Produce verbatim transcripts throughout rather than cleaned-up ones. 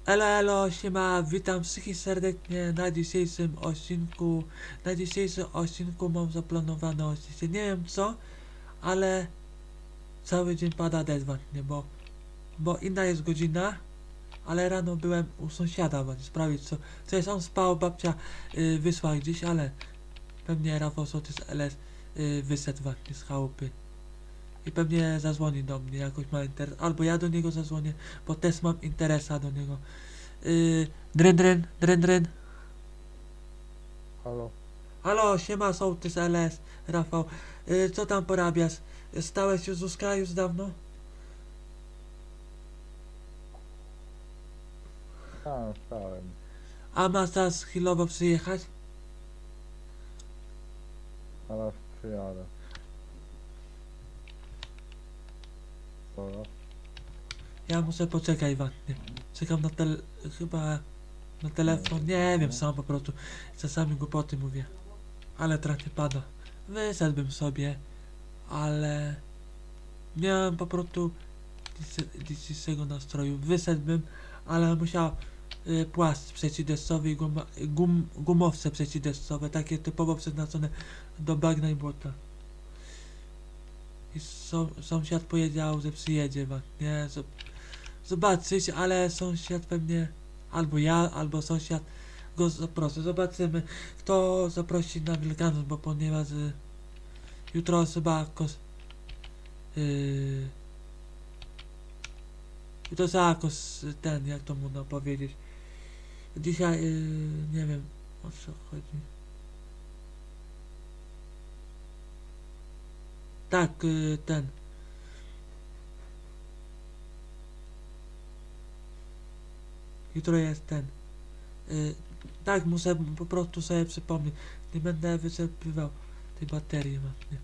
Elo, elo, siema, witam wszystkich serdecznie na dzisiejszym odcinku. Na dzisiejszym odcinku mam zaplanowane oczywiście, nie wiem co, ale cały dzień pada deszcz właśnie, bo, bo inna jest godzina, ale rano byłem u sąsiada właśnie sprawdzić co, co jest, on spał, babcia y, wysłała gdzieś, ale pewnie Rafał Sołtys L S y, wyszedł właśnie z chałupy. I pewnie zadzwoni do mnie, jakoś ma interes, albo ja do niego zadzwonię, bo też mam interesa do niego. Yy, dryn, dryn, dryn, dryn. Halo. Halo, siema, Sołtys L S, Rafał. Yy, co tam porabiasz? Stałeś już z Uska już dawno? Tam stałem. A masz teraz chwilowo przyjechać? Zaraz przyjadę. Zaraz. Ja muszę poczekać właśnie. Czekam na tel... chyba... na telefon, nie wiem, sam po prostu. Czasami głupoty mówię. Ale trochę pada. Wyszedłbym sobie, ale... miałem po prostu dziś- dzisiejszego nastroju. Wyszedłbym, ale musiał y, płaszcz przeciwdeszczowy i guma, gum, gumowce przeciwdeszczowe, takie typowo przeznaczone do bagna i błota. I są, sąsiad powiedział, że przyjedzie właśnie. Zob zobaczyć, ale sąsiad pewnie, albo ja, albo sąsiad go zaprosi. Zobaczymy, kto zaprosi na Wielkanoc, bo ponieważ y, jutro chyba kos... Yy, I to zakos ten, jak to można powiedzieć. Dzisiaj, yy, nie wiem o co chodzi. Tak, yy, ten. Jutro jest ten. Yy, tak, muszę po prostu sobie przypomnieć. Nie będę wyczerpywał tej baterii właśnie.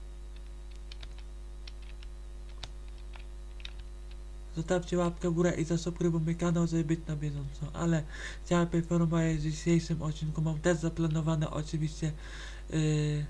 Zostawcie łapkę w górę i zasubskrybuj mój kanał, żeby być na bieżąco. Ale chciałem poinformować, że w dzisiejszym odcinku mam też zaplanowane oczywiście yy,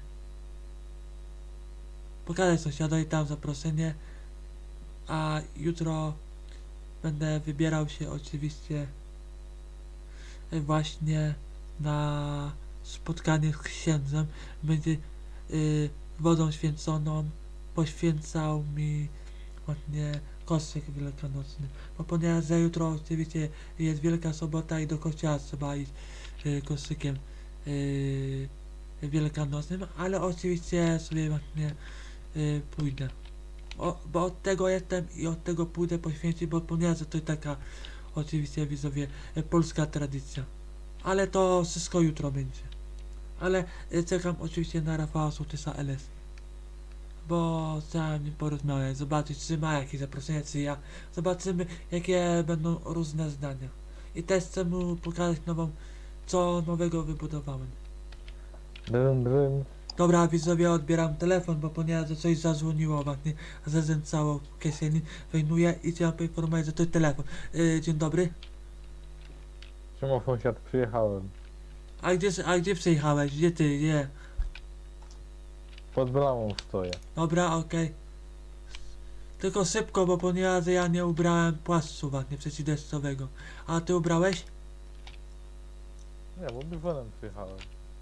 pokazać sąsiadowi tam zaproszenie, a jutro będę wybierał się oczywiście yy, właśnie na spotkanie z księdzem. Będzie yy, wodą święconą poświęcał mi właśnie koszyk wielkanocny. Bo ponieważ za jutro oczywiście jest Wielka Sobota i do kościoła trzeba iść yy, koszykiem yy, wielkanocnym, ale oczywiście sobie właśnie yy, pójdę. O, bo od tego jestem i od tego pójdę poświęcić, bo ponieważ to jest taka oczywiście widzowie yy, polska tradycja. Ale to wszystko jutro będzie. Ale yy, czekam oczywiście na Rafała Sołtysa L S. Bo chciałem nim porozmawiać, zobaczyć czy ma jakieś zaproszenia, czy ja. Zobaczymy jakie będą różne zdania. I też chcę mu pokazać nową, co nowego wybudowałem. Drym, drym. Dobra widzowie, odbieram telefon, bo ponieważ coś zadzwoniło właśnie, zezęcało w kieszeni, wyjmuję i chciałem poinformować, że to jest telefon. Yy, dzień dobry. Czemu sąsiad przyjechałem? A gdzie, a gdzie przyjechałeś? Gdzie ty? Gdzie? Pod bramą stoję. Dobra, okej. Tylko szybko, bo ponieważ ja nie ubrałem płaszczu właśnie przeciwdeszczowego. A ty ubrałeś? Nie, bo bifonem przyjechałem.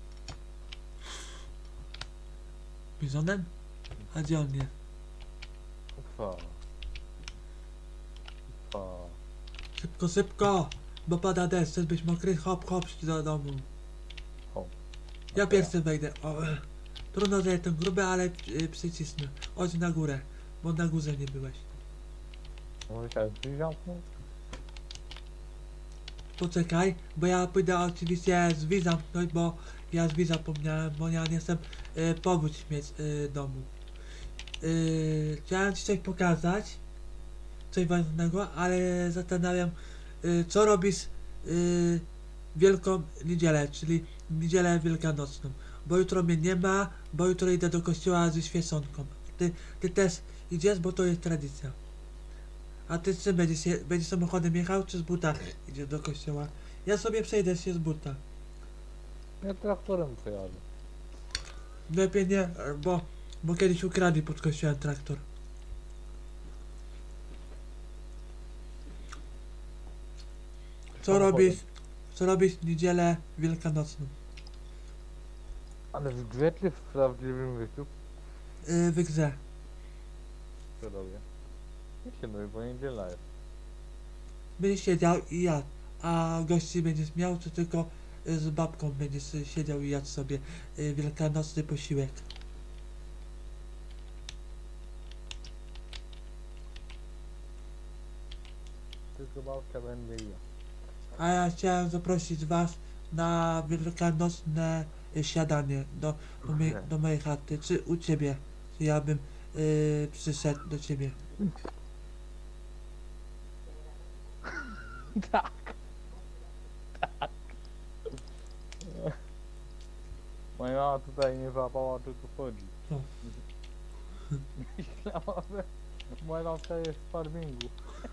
Bizonem? A gdzie on jest? Ufa. Ufa. Szybko, szybko! Bo pada deszcz, chcesz być mokry? Hop, hop, do domu. Hop. Ja pierwszy wejdę. O, e. Trudno, że jestem gruby, ale y, przycisnę. Chodź na górę, bo na górze nie byłeś. Może się drzwi zamknął? Poczekaj, bo ja pójdę oczywiście z drzwi zamknąć, bo ja drzwi zapomniałem, bo ja nie chcę y, powódź mieć y, domu. Y, chciałem ci coś pokazać, coś ważnego, ale zastanawiam, y, co robisz y, Wielką Niedzielę, czyli Niedzielę Wielkanocną. Bo jutro mnie nie ma, bo jutro idę do kościoła ze świeconką. Ty, ty też idziesz, bo to jest tradycja. A ty czym będziesz, je- będziesz samochodem jechał, czy z buta idziesz do kościoła? Ja sobie przejdę się z buta. Ja traktorem pojadę. Lepiej nie, bo, bo kiedyś ukradli pod kościołem traktor. Co robisz, co robisz w niedzielę wielkanocną? Ale w grze czy w prawdziwym życiu? Yy, w grze. Co robię? Nic się robi, bo niedziela jest. Będziesz siedział i jadł, a gości będziesz miał, czy tylko y, z babką będziesz y, siedział i jadł sobie y, wielkanocny posiłek. Tylko babka będzie i ja. A ja chciałem zaprosić was na wielkanocne y, śniadanie do, do, mej, do mojej chaty, czy u ciebie, czy ja bym y, przyszedł do ciebie. Tak. Moja mama tutaj nie złapała, tylko chodzi. No. Myślała, że moja babcia jest w farmingu.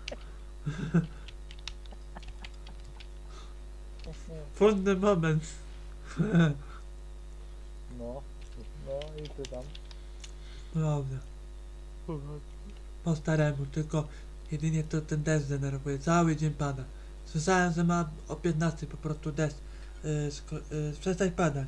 Trudny moment. No, no i ty tam. Prawda. Po staremu, tylko jedynie to ten deszcz denerwuje. Cały dzień pada. Słyszałem, że ma o piętnastej po prostu deszcz yy, sko- yy, przestać padać.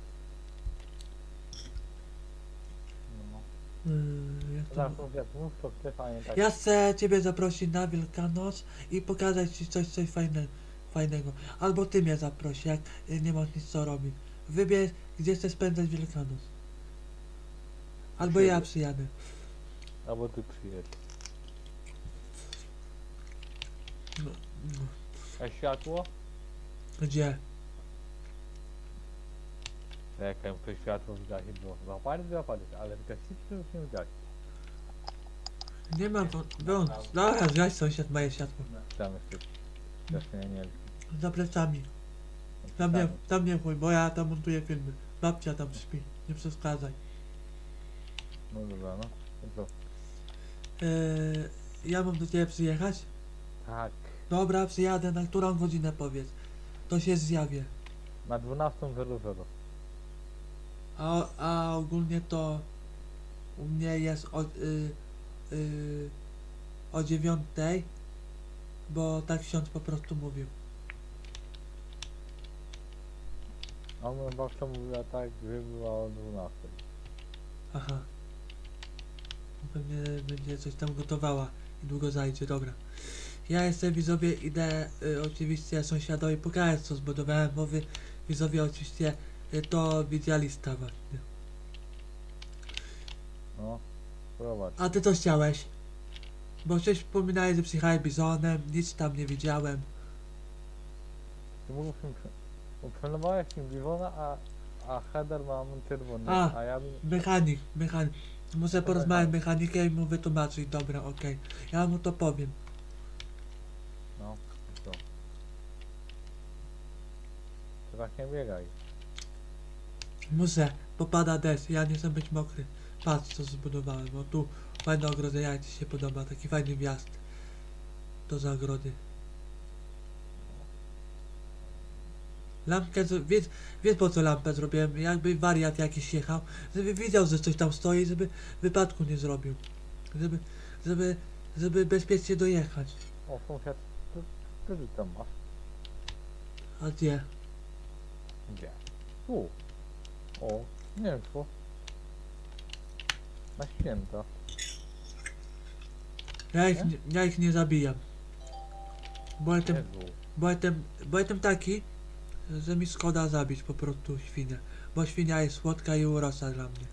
No. Yy, jak to... Zaraz mówię, mów to chcesz, a nie tak. Ja chcę ciebie zaprosić na Wielkanoc i pokazać ci coś, coś fajne, fajnego. Albo ty mnie zaprosi, jak y, nie masz nic co robić. Wybierz, gdzie chcesz spędzać Wielkanoc. Albo ja przyjadę. Albo ty przyjedź. No, no. A światło? Gdzie? Czekaj, to światło zgasi, bo zapalić, zapalić, ale zgasić to już nie zgasi. Nie mam wą- wąt. Dobra, zgaś sąsiad moje światło. Tam jesteś. Zacznie nie Za plecami. Tam nie, tam nie chuj, bo ja tam montuję filmy. Babcia tam śpi, nie przeszkadzaj. No dobra, no. No to. Yy, ja mam do ciebie przyjechać? Tak. Dobra, przyjadę, na którą godzinę powiedz. To się zjawię. Na dwunastą zero zero. A, a ogólnie to u mnie jest o, y, y, o dziewiątej, bo tak ksiądz po prostu mówił. A moja babcia mówiła tak, że była o dwunastej. Aha. Pewnie będzie coś tam gotowała i długo zajdzie, dobra. Ja jestem widzowie, idę y, oczywiście sąsiadowi pokazać co zbudowałem, bo wy widzowie oczywiście y, to widzieli właśnie. No, prowadź. A ty co chciałeś? Bo coś wspominałeś, że przyjechałeś bizonem, nic tam nie widziałem. Ty mógłbyś mi prze... Bo planowałeś mi biwona, a, a header mam czerwony, A. a ja bym... Mechanik, mechanik. Muszę porozmawiać z mechanikiem i mu wytłumaczyć, dobra, okej. Ja mu to powiem. No, to. To tak nie biegaj. Muszę, bo pada deszcz, ja nie chcę być mokry. Patrz co zbudowałem, bo tu fajne ogrodzenie, jak ci się podoba, taki fajny wjazd do zagrody. Lampkę, z- wiesz, wiesz po co lampę zrobiłem, jakby wariat jakiś jechał, żeby widział, że coś tam stoi, żeby wypadku nie zrobił. Żeby, żeby, żeby bezpiecznie dojechać. O, sąsiad, co co ty tam masz? A gdzie? Gdzie? Tu. O, mięso. Na święta. Ja ich, Nie? nie, ja ich nie zabijam. Bo jestem, Jezu. bo jestem, bo jestem taki, że mi szkoda zabić po prostu świnię. Bo świnia jest słodka i urosła dla mnie.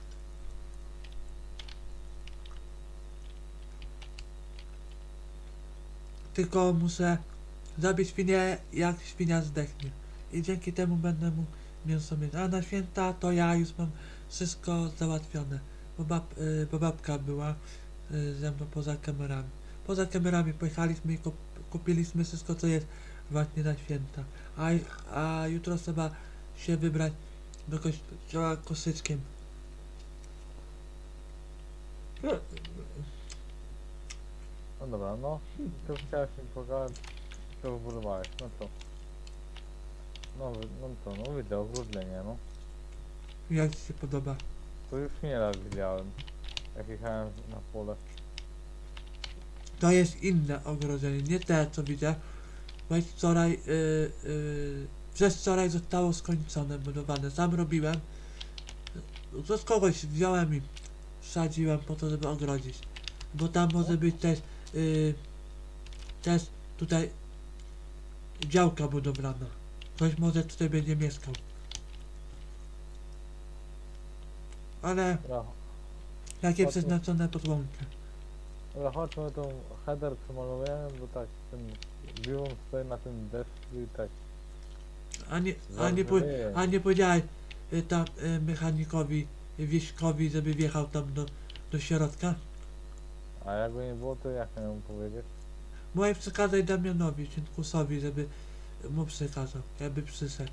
Tylko muszę zabić świnię, jak świnia zdechnie. I dzięki temu będę mógł mięso mieć. A na święta to ja już mam wszystko załatwione. Bo, bab, y, bo babka była y, ze mną poza kamerami. Poza kamerami pojechaliśmy i kup, kupiliśmy wszystko co jest właśnie na święta. A, a jutro trzeba się wybrać do kościoła kosyczkiem. No dobra, no. To chciałeś mi pokazać, co wybudowałeś. No to. No, wy- no to, no widzę ogródlenie, no. Jak ci się podoba? To już nie raz widziałem. Jak jechałem na pole. To jest inne ogrodzenie, nie te co widzę. Weź wczoraj, yy, yy, przez wczoraj zostało skończone, budowane. Sam robiłem. To z kogoś wziąłem i wsadziłem po to, żeby ogrodzić. Bo tam może być też, yy, też tutaj działka budowlana. Ktoś może tutaj będzie mieszkał. Ale Dobra, jakie Chodźmy. przeznaczone pod łąkę. dobra, chodźmy tą header przemalujemy, bo tak ten biwon stoi na tym deszczu i tak. A nie, a nie, po, Zarżnęje. a nie powiedziałeś y, tam y, mechanikowi, y, wieśkowi, żeby wjechał tam do, do środka? A jakby nie było, to jak miałem powiedzieć? Moje przekazać Damianowi, Cienkusowi, żeby mu przekazał, jakby przyszedł.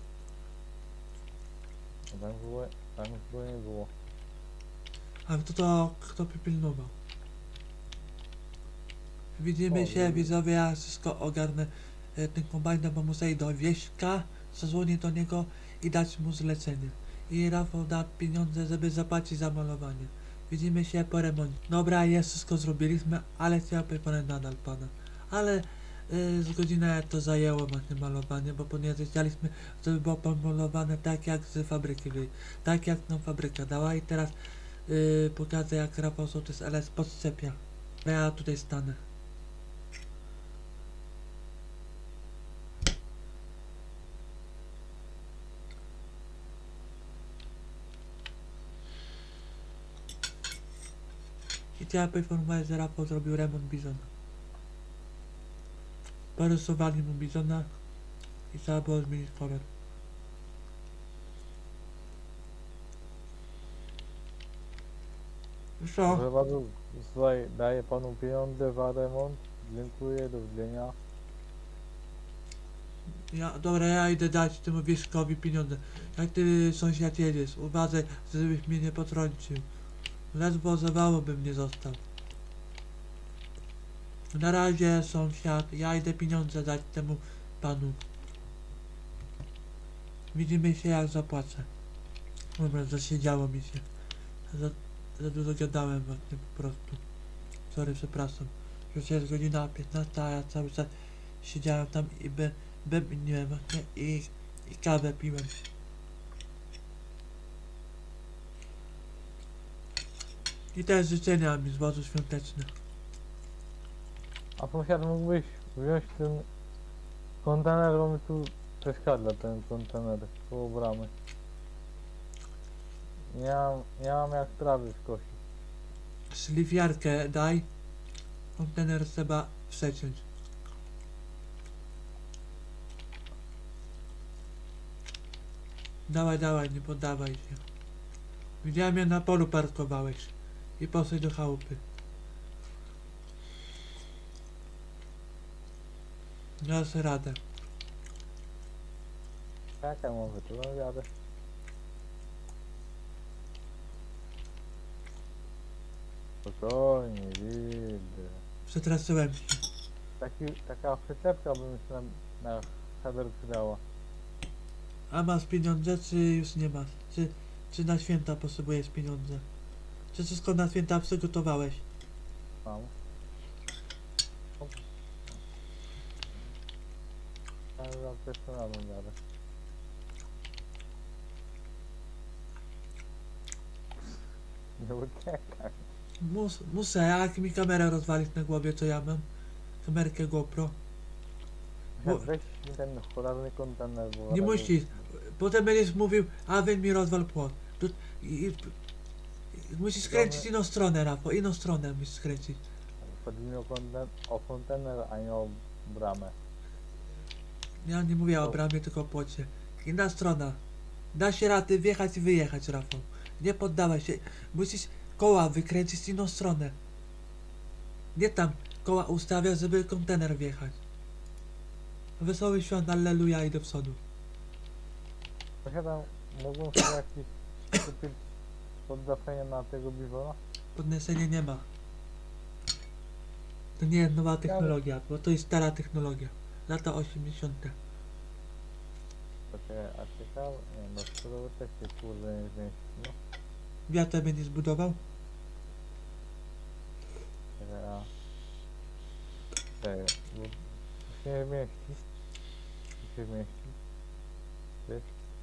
A tam było, tam już było nie było. A kto to, kto by pilnował? Widzimy O, się, widzimy. widzowie, ja wszystko ogarnę y, tym kombajnem, bo muszę iść do wieśka, zadzwonię do niego i dać mu zlecenie. I Rafał da pieniądze, żeby zapłacić za malowanie. Widzimy się po remoncie. Dobra, jest wszystko zrobiliśmy, ale chciałbym pana nadal pana. Ale y, z godzinę to zajęło właśnie malowanie, bo ponieważ chcieliśmy, żeby było pomalowane tak jak z fabryki, wyjdzie. Tak jak nam fabryka dała i teraz y, pokażę jak Rafał Sołtys L S podczepia. Ja tutaj stanę. I chciałem poinformować, że Rafał zrobił remont bizona. Porysowali mu bizona i trzeba było zmienić kolor. Wiesz co? Proszę bardzo, tutaj daję panu pieniądze za remont. Dziękuję, do widzenia. Ja, dobra, ja idę dać temu wieśkowi pieniądze. Jak ty sąsiad jedziesz, uważaj, żebyś mnie nie potrącił. Ledwo zawało bym nie został. Na razie sąsiad, ja idę pieniądze dać temu panu. Widzimy się jak zapłacę. Dobra, zasiedziało mi się. Za, za dużo gadałem właśnie po prostu. Sorry, przepraszam. Już jest godzina piętnasta, a ja cały czas siedziałem tam i be, bębniłem właśnie i, i kawę piłem. I też życzenia mi złożył świąteczne. A sąsiad, mógłbyś wziąć ten kontener, bo mi tu przeszkadza ten kontener koło bramy. Nie mam, nie mam jak trawy skosić. Szlifiarkę daj. Kontener trzeba przeciąć. Dawaj, dawaj, nie poddawaj się. Widziałem, jak na polu parkowałeś. I poszedł do chałupy. Dasz radę. Czekaj, może tu no jadę. Spokojnie, widzę. Przestraszyłem się. Taki, taka przyczepka by mi się na, na header przydała. A masz pieniądze, czy już nie masz? Czy, czy na święta potrzebujesz pieniądze? Czy wszystko na święta przygotowałeś? Mam. Ale za pierwszym razem jadę. Nie uciekaj. Mus, muszę, a jak mi kamerę rozwalić na głowie, co ja mam? Kamerkę GoPro. Bo- Weź mi ten cholerny kontener, bo... Nie razu- musisz. Potem będziesz mówił, a wy mi rozwal płot. Tu, i, i, i, musisz skręcić inną stronę, Rafał, inną stronę musisz skręcić. Chodzi mi o, konten o kontener, a nie o bramę. Ja nie mówię o To- bramie, tylko o płocie. Inna strona. Da się rady wjechać i wyjechać, Rafał. Nie poddawaj się. Musisz koła wykręcić w inną stronę. Nie tam koła ustawiać, żeby kontener wjechać. Wesoły świąt, alleluja, i do przodu. Posiadam, mógłbym sobie jakiś kupić poddawanie na tego biwona? Podniesienia nie ma. To nie jest nowa technologia, bo to jest stara technologia. Lata osiemdziesiąte. Takie, a ciekawe? Nie, no skoro też się kurde nie zmieści, no. Wiatr będzie zbudował? Czekaj, a... Czekaj, bo się nie mieści. Tu się mieści. Ty.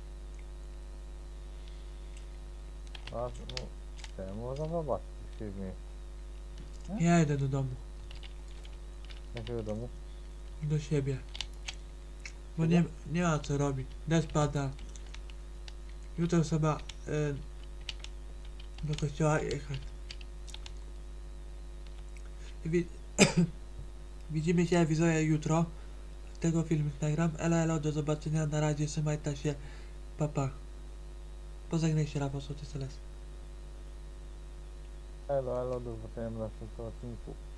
A, no, te, można zobaczyć, czy się mieści. Ja idę do domu. Jakiego domu? Do siebie. Bo nie, nie ma co robić. Deszcz pada. Jutro trzeba y, do kościoła jechać. Wi Widzimy się widzowie jutro. Tego filmik nagram. Elo, elo, do zobaczenia. Na razie, trzymajcie się. Pa, pa. Pożegnaj się, Rafał Soty Seles. Elo, elo, do zobaczenia w następnym odcinku.